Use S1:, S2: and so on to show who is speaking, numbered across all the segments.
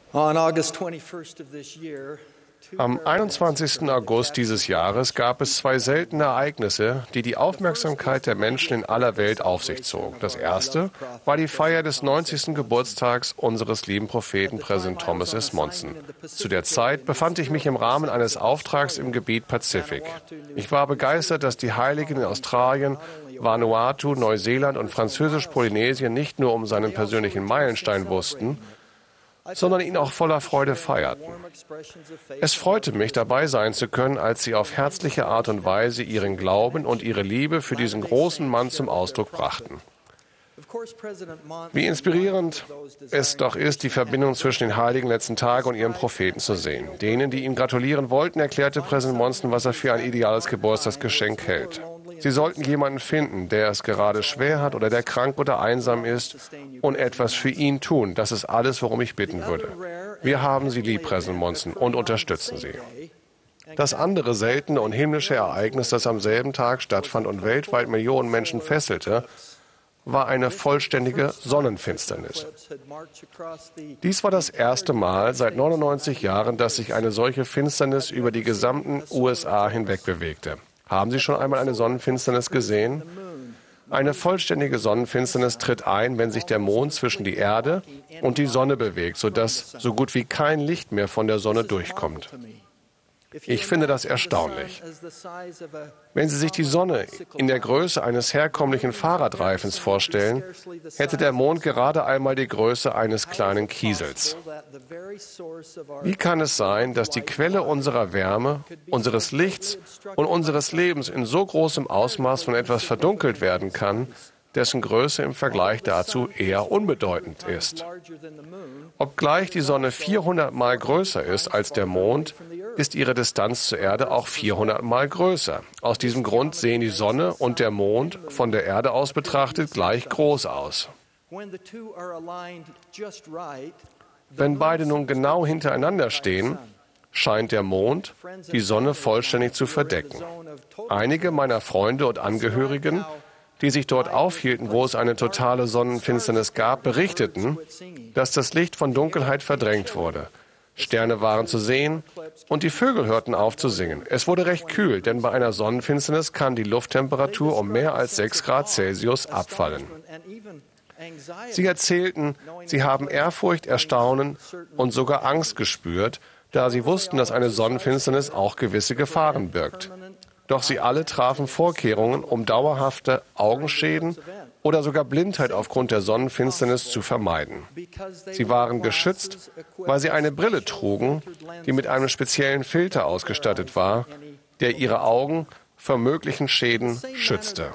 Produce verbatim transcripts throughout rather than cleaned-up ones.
S1: Am einundzwanzigsten August dieses Jahres gab es zwei seltene Ereignisse, die die Aufmerksamkeit der Menschen in aller Welt auf sich zogen. Das erste war die Feier des neunzigsten Geburtstags unseres lieben Propheten, Präsident Thomas S. Monson. Zu der Zeit befand ich mich im Rahmen eines Auftrags im Gebiet Pazifik. Ich war begeistert, dass die Heiligen in Australien, Vanuatu, Neuseeland und Französisch-Polynesien nicht nur um seinen persönlichen Meilenstein wussten, sondern ihn auch voller Freude feierten. Es freute mich, dabei sein zu können, als sie auf herzliche Art und Weise ihren Glauben und ihre Liebe für diesen großen Mann zum Ausdruck brachten. Wie inspirierend es doch ist, die Verbindung zwischen den heiligen letzten Tagen und ihrem Propheten zu sehen. Denen, die ihm gratulieren wollten, erklärte Präsident Monson, was er für ein ideales Geburtstagsgeschenk hält. Sie sollten jemanden finden, der es gerade schwer hat oder der krank oder einsam ist und etwas für ihn tun. Das ist alles, worum ich bitten würde. Wir haben Sie lieb, Präsident Monson, und unterstützen Sie. Das andere seltene und himmlische Ereignis, das am selben Tag stattfand und weltweit Millionen Menschen fesselte, war eine vollständige Sonnenfinsternis. Dies war das erste Mal seit neunundneunzig Jahren, dass sich eine solche Finsternis über die gesamten U S A hinweg bewegte. Haben Sie schon einmal eine Sonnenfinsternis gesehen? Eine vollständige Sonnenfinsternis tritt ein, wenn sich der Mond zwischen die Erde und die Sonne bewegt, sodass so gut wie kein Licht mehr von der Sonne durchkommt. Ich finde das erstaunlich. Wenn Sie sich die Sonne in der Größe eines herkömmlichen Fahrradreifens vorstellen, hätte der Mond gerade einmal die Größe eines kleinen Kiesels. Wie kann es sein, dass die Quelle unserer Wärme, unseres Lichts und unseres Lebens in so großem Ausmaß von etwas verdunkelt werden kann, dessen Größe im Vergleich dazu eher unbedeutend ist? Obgleich die Sonne vierhundert Mal größer ist als der Mond, ist ihre Distanz zur Erde auch vierhundert Mal größer. Aus diesem Grund sehen die Sonne und der Mond von der Erde aus betrachtet gleich groß aus. Wenn beide nun genau hintereinander stehen, scheint der Mond die Sonne vollständig zu verdecken. Einige meiner Freunde und Angehörigen, die sich dort aufhielten, wo es eine totale Sonnenfinsternis gab, berichteten, dass das Licht von Dunkelheit verdrängt wurde. Sterne waren zu sehen und die Vögel hörten auf zu singen. Es wurde recht kühl, denn bei einer Sonnenfinsternis kann die Lufttemperatur um mehr als sechs Grad Celsius abfallen. Sie erzählten, sie haben Ehrfurcht, Erstaunen und sogar Angst gespürt, da sie wussten, dass eine Sonnenfinsternis auch gewisse Gefahren birgt. Doch sie alle trafen Vorkehrungen, um dauerhafte Augenschäden oder sogar Blindheit aufgrund der Sonnenfinsternis zu vermeiden. Sie waren geschützt, weil sie eine Brille trugen, die mit einem speziellen Filter ausgestattet war, der ihre Augen vor möglichen Schäden schützte.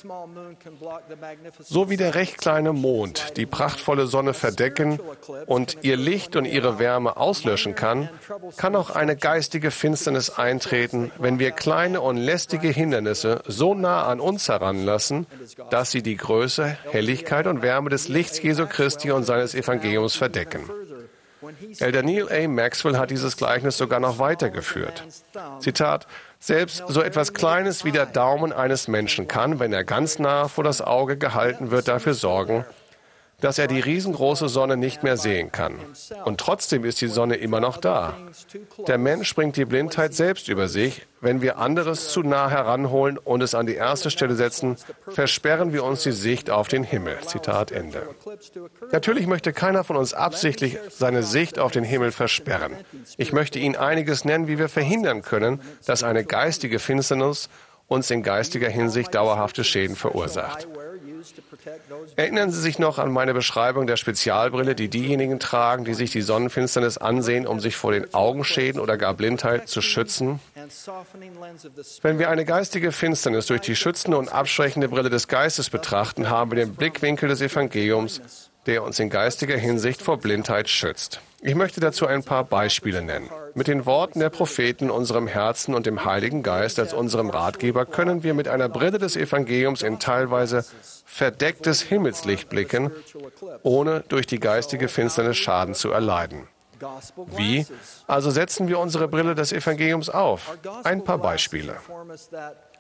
S1: So wie der recht kleine Mond die prachtvolle Sonne verdecken und ihr Licht und ihre Wärme auslöschen kann, kann auch eine geistige Finsternis eintreten, wenn wir kleine und lästige Hindernisse so nah an uns heranlassen, dass sie die Größe, Helligkeit und Wärme des Lichts Jesu Christi und seines Evangeliums verdecken. Elder Neil A. Maxwell hat dieses Gleichnis sogar noch weitergeführt. Zitat: Selbst so etwas Kleines wie der Daumen eines Menschen kann, wenn er ganz nah vor das Auge gehalten wird, dafür sorgen, dass er die riesengroße Sonne nicht mehr sehen kann. Und trotzdem ist die Sonne immer noch da. Der Mensch bringt die Blindheit selbst über sich. Wenn wir anderes zu nah heranholen und es an die erste Stelle setzen, versperren wir uns die Sicht auf den Himmel. Zitat Ende. Natürlich möchte keiner von uns absichtlich seine Sicht auf den Himmel versperren. Ich möchte Ihnen einiges nennen, wie wir verhindern können, dass eine geistige Finsternis uns in geistiger Hinsicht dauerhafte Schäden verursacht. Erinnern Sie sich noch an meine Beschreibung der Spezialbrille, die diejenigen tragen, die sich die Sonnenfinsternis ansehen, um sich vor den Augenschäden oder gar Blindheit zu schützen? Wenn wir eine geistige Finsternis durch die schützende und abschwächende Brille des Geistes betrachten, haben wir den Blickwinkel des Evangeliums, der uns in geistiger Hinsicht vor Blindheit schützt. Ich möchte dazu ein paar Beispiele nennen. Mit den Worten der Propheten, unserem Herzen und dem Heiligen Geist als unserem Ratgeber können wir mit einer Brille des Evangeliums in teilweise verdecktes Himmelslicht blicken, ohne durch die geistige Finsternis Schaden zu erleiden. Wie? Also setzen wir unsere Brille des Evangeliums auf. Ein paar Beispiele.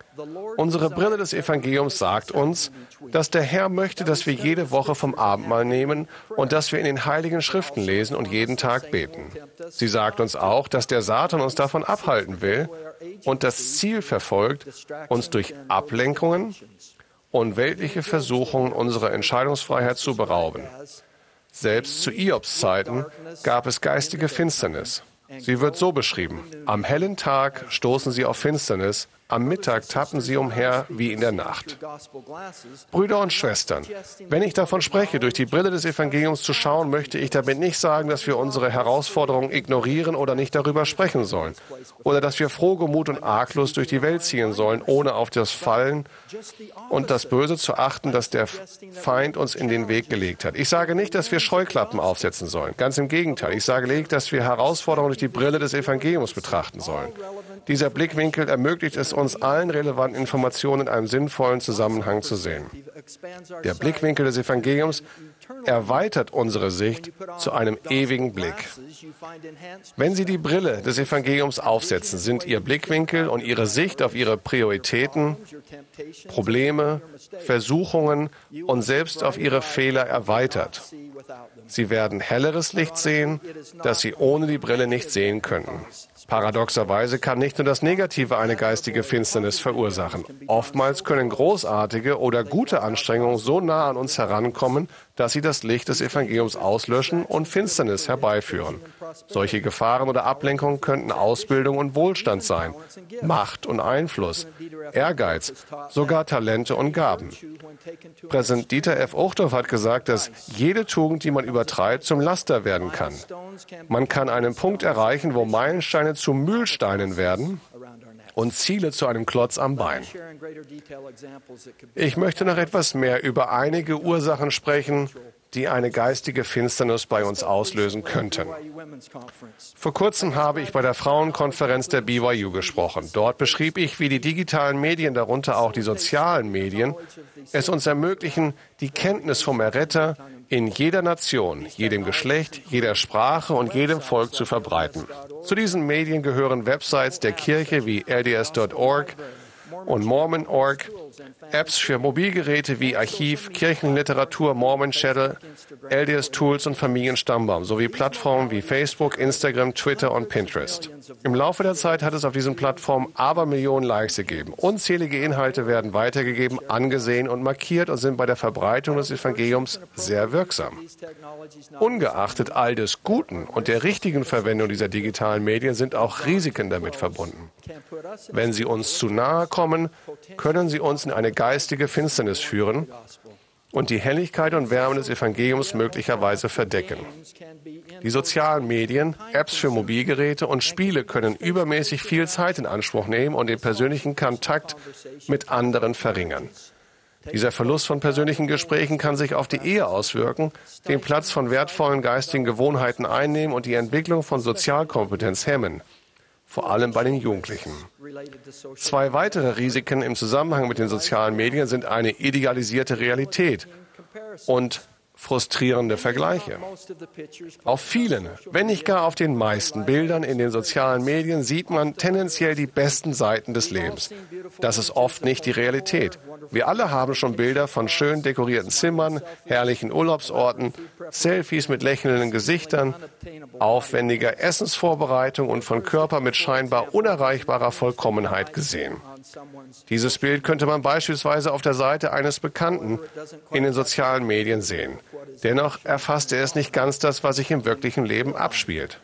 S1: Unsere Brille des Evangeliums sagt uns, dass der Herr möchte, dass wir jede Woche vom Abendmahl nehmen und dass wir in den Heiligen Schriften lesen und jeden Tag beten. Sie sagt uns auch, dass der Satan uns davon abhalten will und das Ziel verfolgt, uns durch Ablenkungen und weltliche Versuchungen unserer Entscheidungsfreiheit zu berauben. Selbst zu Hiobs Zeiten gab es geistige Finsternis. Sie wird so beschrieben: Am hellen Tag stoßen sie auf Finsternis, am Mittag tappen sie umher wie in der Nacht. Brüder und Schwestern, wenn ich davon spreche, durch die Brille des Evangeliums zu schauen, möchte ich damit nicht sagen, dass wir unsere Herausforderungen ignorieren oder nicht darüber sprechen sollen. Oder dass wir frohgemut und arglos durch die Welt ziehen sollen, ohne auf das Fallen und das Böse zu achten, das der Feind uns in den Weg gelegt hat. Ich sage nicht, dass wir Scheuklappen aufsetzen sollen. Ganz im Gegenteil. Ich sage lediglich, dass wir Herausforderungen durch die Brille des Evangeliums betrachten sollen. Dieser Blickwinkel ermöglicht es uns allen relevanten Informationen in einem sinnvollen Zusammenhang zu sehen. Der Blickwinkel des Evangeliums erweitert unsere Sicht zu einem ewigen Blick. Wenn Sie die Brille des Evangeliums aufsetzen, sind Ihr Blickwinkel und Ihre Sicht auf Ihre Prioritäten, Probleme, Versuchungen und selbst auf Ihre Fehler erweitert. Sie werden helleres Licht sehen, das Sie ohne die Brille nicht sehen könnten. Paradoxerweise kann nicht nur das Negative eine geistige Finsternis verursachen. Oftmals können großartige oder gute Anstrengungen so nah an uns herankommen, dass sie das Licht des Evangeliums auslöschen und Finsternis herbeiführen. Solche Gefahren oder Ablenkungen könnten Ausbildung und Wohlstand sein, Macht und Einfluss, Ehrgeiz, sogar Talente und Gaben. Präsident Dieter F. Uchtdorf hat gesagt, dass jede Tugend, die man übertreibt, zum Laster werden kann. Man kann einen Punkt erreichen, wo Meilensteine zu Mühlsteinen werden und Ziele zu einem Klotz am Bein. Ich möchte noch etwas mehr über einige Ursachen sprechen, die eine geistige Finsternis bei uns auslösen könnten. Vor kurzem habe ich bei der Frauenkonferenz der B Y U gesprochen. Dort beschrieb ich, wie die digitalen Medien, darunter auch die sozialen Medien, es uns ermöglichen, die Kenntnis vom Erretter in jeder Nation, jedem Geschlecht, jeder Sprache und jedem Volk zu verbreiten. Zu diesen Medien gehören Websites der Kirche wie L D S Punkt org und Mormon Punkt org, Apps für Mobilgeräte wie Archiv, Kirchenliteratur, Mormon Channel, L D S Tools und Familienstammbaum, sowie Plattformen wie Facebook, Instagram, Twitter und Pinterest. Im Laufe der Zeit hat es auf diesen Plattformen Abermillionen Likes gegeben. Unzählige Inhalte werden weitergegeben, angesehen und markiert und sind bei der Verbreitung des Evangeliums sehr wirksam. Ungeachtet all des Guten und der richtigen Verwendung dieser digitalen Medien sind auch Risiken damit verbunden. Wenn sie uns zu nahe kommen, können sie uns in eine geistige Finsternis führen und die Helligkeit und Wärme des Evangeliums möglicherweise verdecken. Die sozialen Medien, Apps für Mobilgeräte und Spiele können übermäßig viel Zeit in Anspruch nehmen und den persönlichen Kontakt mit anderen verringern. Dieser Verlust von persönlichen Gesprächen kann sich auf die Ehe auswirken, den Platz von wertvollen geistigen Gewohnheiten einnehmen und die Entwicklung von Sozialkompetenz hemmen, vor allem bei den Jugendlichen. Zwei weitere Risiken im Zusammenhang mit den sozialen Medien sind eine idealisierte Realität und frustrierende Vergleiche. Auf vielen, wenn nicht gar auf den meisten Bildern in den sozialen Medien sieht man tendenziell die besten Seiten des Lebens. Das ist oft nicht die Realität. Wir alle haben schon Bilder von schön dekorierten Zimmern, herrlichen Urlaubsorten, Selfies mit lächelnden Gesichtern, aufwendiger Essensvorbereitung und von Körpern mit scheinbar unerreichbarer Vollkommenheit gesehen. Dieses Bild könnte man beispielsweise auf der Seite eines Bekannten in den sozialen Medien sehen. Dennoch erfasst er es nicht ganz das, was sich im wirklichen Leben abspielt.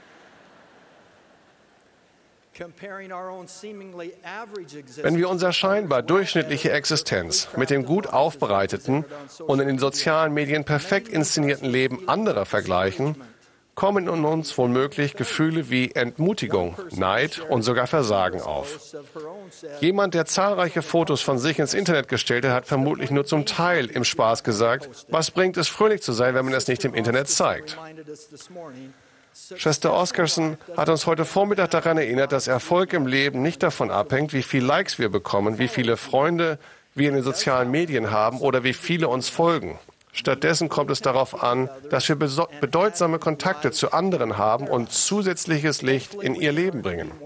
S1: Wenn wir unsere scheinbar durchschnittliche Existenz mit dem gut aufbereiteten und in den sozialen Medien perfekt inszenierten Leben anderer vergleichen, kommen in uns womöglich Gefühle wie Entmutigung, Neid und sogar Versagen auf. Jemand, der zahlreiche Fotos von sich ins Internet gestellt hat, hat vermutlich nur zum Teil im Spaß gesagt, was bringt es, fröhlich zu sein, wenn man es nicht im Internet zeigt. Schwester Oscarson hat uns heute Vormittag daran erinnert, dass Erfolg im Leben nicht davon abhängt, wie viele Likes wir bekommen, wie viele Freunde wir in den sozialen Medien haben oder wie viele uns folgen. Stattdessen kommt es darauf an, dass wir bedeutsame Kontakte zu anderen haben und zusätzliches Licht in ihr Leben bringen.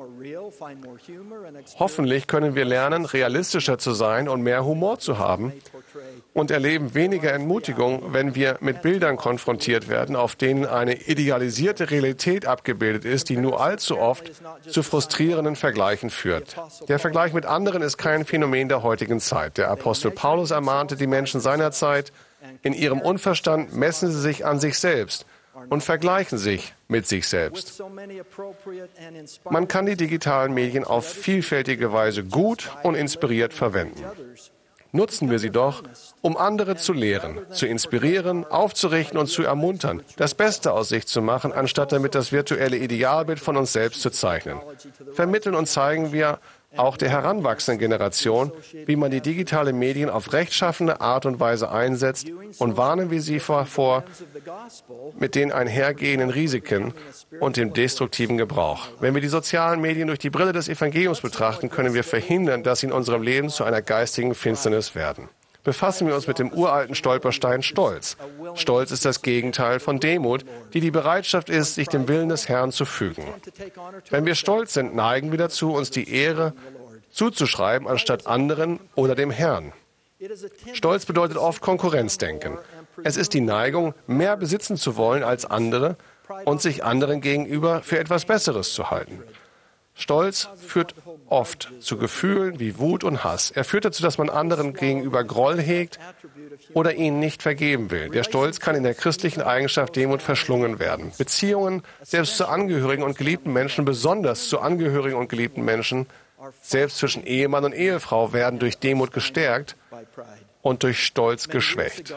S1: Hoffentlich können wir lernen, realistischer zu sein und mehr Humor zu haben und erleben weniger Entmutigung, wenn wir mit Bildern konfrontiert werden, auf denen eine idealisierte Realität abgebildet ist, die nur allzu oft zu frustrierenden Vergleichen führt. Der Vergleich mit anderen ist kein Phänomen der heutigen Zeit. Der Apostel Paulus ermahnte die Menschen seiner Zeit, in ihrem Unverstand messen sie sich an sich selbst und vergleichen sich mit sich selbst. Man kann die digitalen Medien auf vielfältige Weise gut und inspiriert verwenden. Nutzen wir sie doch, um andere zu lehren, zu inspirieren, aufzurichten und zu ermuntern, das Beste aus sich zu machen, anstatt damit das virtuelle Idealbild von uns selbst zu zeichnen. Vermitteln und zeigen wir auch der heranwachsenden Generation, wie man die digitalen Medien auf rechtschaffene Art und Weise einsetzt, und warnen wir sie vor mit den einhergehenden Risiken und dem destruktiven Gebrauch. Wenn wir die sozialen Medien durch die Brille des Evangeliums betrachten, können wir verhindern, dass sie in unserem Leben zu einer geistigen Finsternis werden. Befassen wir uns mit dem uralten Stolperstein Stolz. Stolz ist das Gegenteil von Demut, die die Bereitschaft ist, sich dem Willen des Herrn zu fügen. Wenn wir stolz sind, neigen wir dazu, uns die Ehre zuzuschreiben, anstatt anderen oder dem Herrn. Stolz bedeutet oft Konkurrenzdenken. Es ist die Neigung, mehr besitzen zu wollen als andere und sich anderen gegenüber für etwas Besseres zu halten. Stolz führt oft zu Gefühlen wie Wut und Hass. Er führt dazu, dass man anderen gegenüber Groll hegt oder ihnen nicht vergeben will. Der Stolz kann in der christlichen Eigenschaft Demut verschlungen werden. Beziehungen, selbst zu Angehörigen und geliebten Menschen, besonders zu Angehörigen und geliebten Menschen, selbst zwischen Ehemann und Ehefrau, werden durch Demut gestärkt und durch Stolz geschwächt.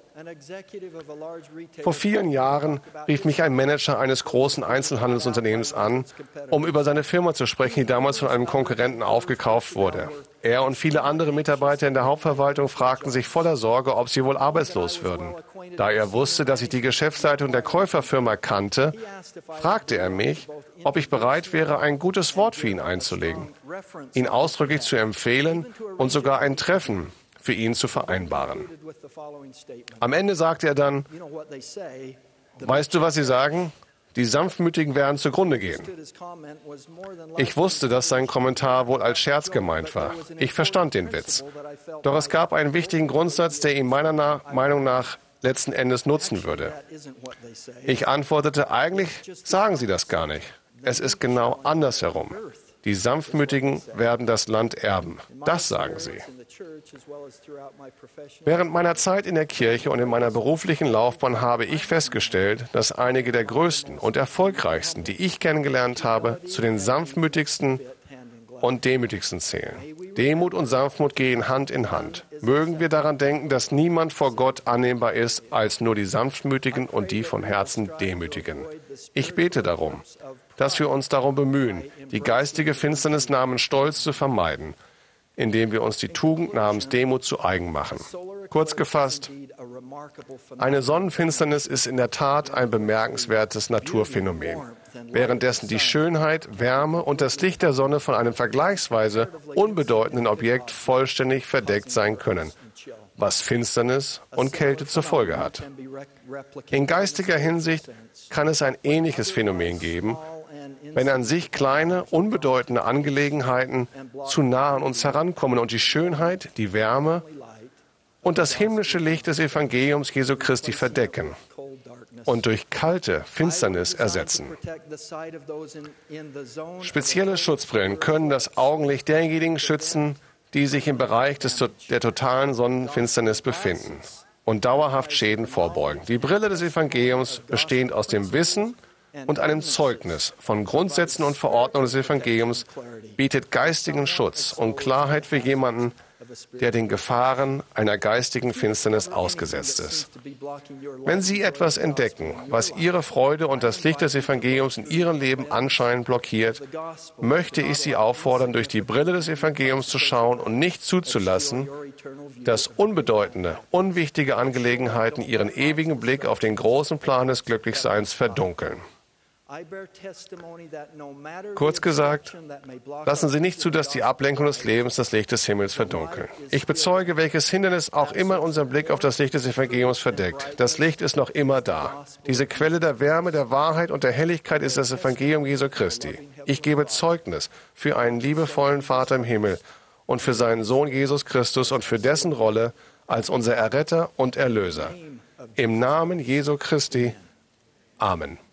S1: Vor vielen Jahren rief mich ein Manager eines großen Einzelhandelsunternehmens an, um über seine Firma zu sprechen, die damals von einem Konkurrenten aufgekauft wurde. Er und viele andere Mitarbeiter in der Hauptverwaltung fragten sich voller Sorge, ob sie wohl arbeitslos würden. Da er wusste, dass ich die Geschäftsleitung der Käuferfirma kannte, fragte er mich, ob ich bereit wäre, ein gutes Wort für ihn einzulegen, ihn ausdrücklich zu empfehlen und sogar ein Treffen für ihn zu vereinbaren. Am Ende sagte er dann: Weißt du, was sie sagen? Die Sanftmütigen werden zugrunde gehen. Ich wusste, dass sein Kommentar wohl als Scherz gemeint war. Ich verstand den Witz. Doch es gab einen wichtigen Grundsatz, der ihm meiner Na- Meinung nach letzten Endes nutzen würde. Ich antwortete: Eigentlich sagen sie das gar nicht. Es ist genau andersherum. Die Sanftmütigen werden das Land erben. Das sagen sie. Während meiner Zeit in der Kirche und in meiner beruflichen Laufbahn habe ich festgestellt, dass einige der größten und erfolgreichsten, die ich kennengelernt habe, zu den sanftmütigsten und demütigsten zählen. Demut und Sanftmut gehen Hand in Hand. Mögen wir daran denken, dass niemand vor Gott annehmbar ist, als nur die Sanftmütigen und die von Herzen Demütigen. Ich bete darum, dass wir uns darum bemühen, die geistige Finsternis namens Stolz zu vermeiden, indem wir uns die Tugend namens Demut zu eigen machen. Kurz gefasst, eine Sonnenfinsternis ist in der Tat ein bemerkenswertes Naturphänomen, währenddessen die Schönheit, Wärme und das Licht der Sonne von einem vergleichsweise unbedeutenden Objekt vollständig verdeckt sein können, was Finsternis und Kälte zur Folge hat. In geistiger Hinsicht kann es ein ähnliches Phänomen geben, wenn an sich kleine, unbedeutende Angelegenheiten zu nah an uns herankommen und die Schönheit, die Wärme und das himmlische Licht des Evangeliums Jesu Christi verdecken und durch kalte Finsternis ersetzen. Spezielle Schutzbrillen können das Augenlicht derjenigen schützen, die sich im Bereich des, der totalen Sonnenfinsternis befinden und dauerhaft Schäden vorbeugen. Die Brille des Evangeliums, bestehend aus dem Wissen und einem Zeugnis von Grundsätzen und Verordnungen des Evangeliums, bietet geistigen Schutz und Klarheit für jemanden, der den Gefahren einer geistigen Finsternis ausgesetzt ist. Wenn Sie etwas entdecken, was Ihre Freude und das Licht des Evangeliums in Ihrem Leben anscheinend blockiert, möchte ich Sie auffordern, durch die Brille des Evangeliums zu schauen und nicht zuzulassen, dass unbedeutende, unwichtige Angelegenheiten Ihren ewigen Blick auf den großen Plan des Glücklichseins verdunkeln. Kurz gesagt, lassen Sie nicht zu, dass die Ablenkung des Lebens das Licht des Himmels verdunkeln. Ich bezeuge, welches Hindernis auch immer unseren Blick auf das Licht des Evangeliums verdeckt. Das Licht ist noch immer da. Diese Quelle der Wärme, der Wahrheit und der Helligkeit ist das Evangelium Jesu Christi. Ich gebe Zeugnis für einen liebevollen Vater im Himmel und für seinen Sohn Jesus Christus und für dessen Rolle als unser Erretter und Erlöser. Im Namen Jesu Christi. Amen.